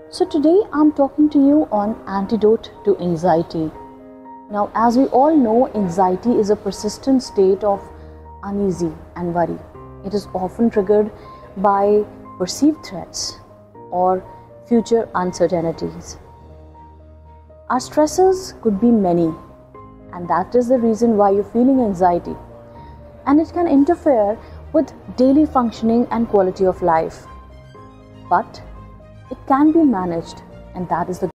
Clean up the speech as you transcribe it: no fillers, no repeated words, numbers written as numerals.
So today I'm talking to you on antidote to anxiety. Now, as we all know, anxiety is a persistent state of uneasy and worry. It is often triggered by perceived threats or future uncertainties. Our stresses could be many, and that is the reason why you're feeling anxiety. And it can interfere with daily functioning and quality of life. But it can be managed, and that is the